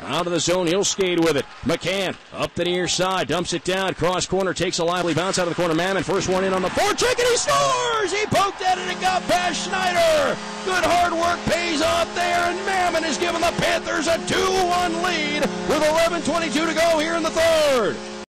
Out of the zone, he'll skate with it. McCann up the near side, dumps it down, cross corner, takes a lively bounce out of the corner. Mammon, first one in on the forecheck, and he scores! He poked at it and got past Schneider. Good hard work pays off there, and Mammon has given the Panthers a 2-1 lead with 11:22 to go here in the third.